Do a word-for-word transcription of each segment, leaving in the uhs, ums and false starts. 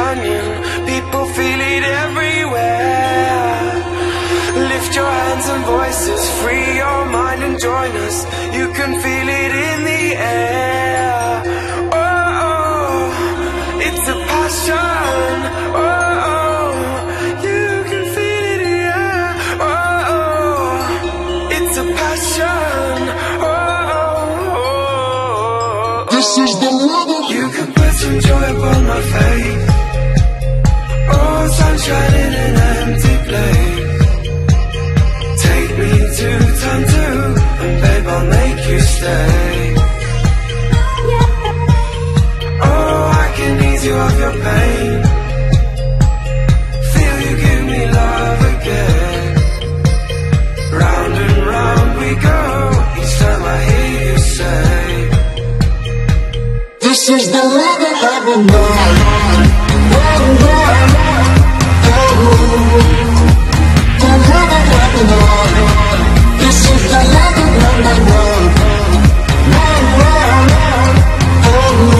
companion. People feel it everywhere. Lift your hands and voices, free your mind and join us. You can feel it in the air. Oh, oh, it's a passion. Oh, oh, you can feel it, yeah. Oh, oh, it's a passion. Oh, oh, oh, This is the rhythm. you can put some joy upon my face. Oh, sunshine in an empty place. Take me to time two, and babe, I'll make you stay. Oh, I can ease you of your pain. Feel you give me love again. Round and round we go, each time I hear you say, This is the rhythm of the night. Oh, oh, oh. The rhythm of the night. This is the rhythm of the night. Oh, oh, oh.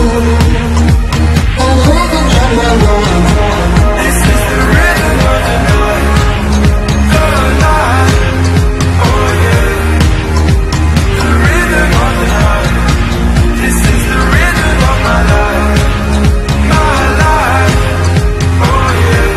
The rhythm of the night. this is the rhythm of the night. The night, oh yeah. The rhythm of the night. This is the rhythm of my life. My life, oh yeah.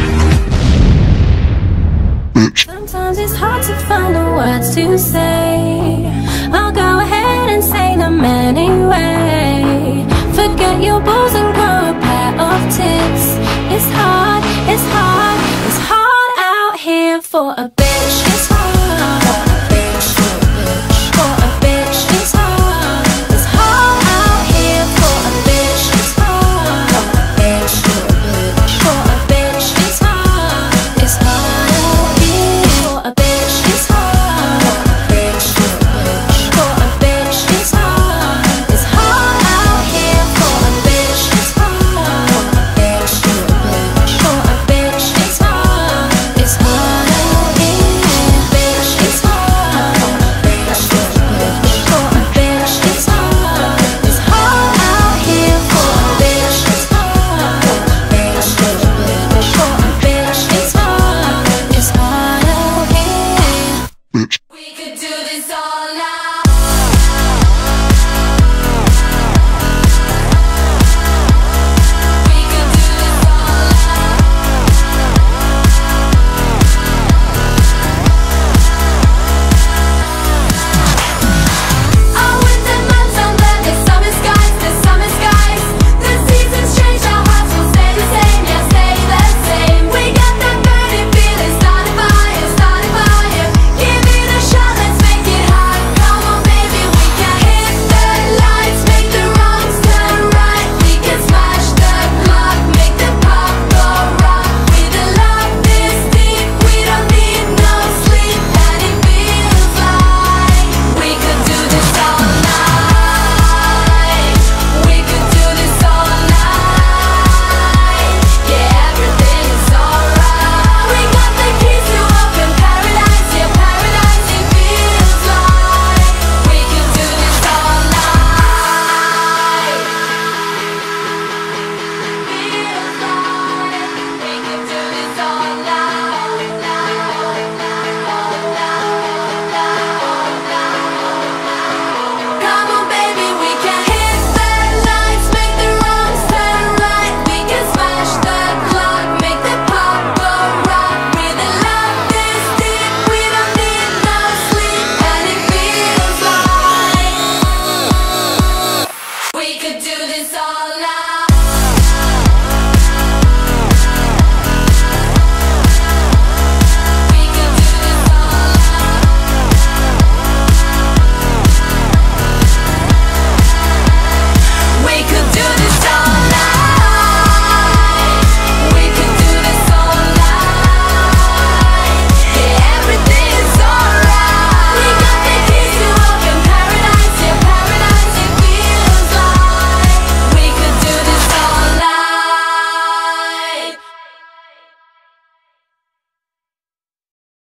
Sometimes it's hard to find the words to say. I'll go ahead and say them anyway. Forget your balls and grow a pair of tits. It's hard, it's hard, it's hard out here for a bitch. It's hard for a bitch, for a bitch, for a bitch. It's hard, it's hard out here for a bitch. It's hard for a bitch, for a bitch, for a bitch. It's hard, it's hard out here for a bitch. It's hard for a bitch, for a bitch, for a bitch. It's hard, it's hard out here for a bitch. It's hard for a bitch, for a bitch, for a bitch. It's hard, it's hard out here, bitch. It's hard for a bitch, for a bitch, for a bitch. It's hard, it's hard out here for a bitch. It's hard for a bitch, for a bitch, for a bitch. It's hard, it's hard out here. Bitch.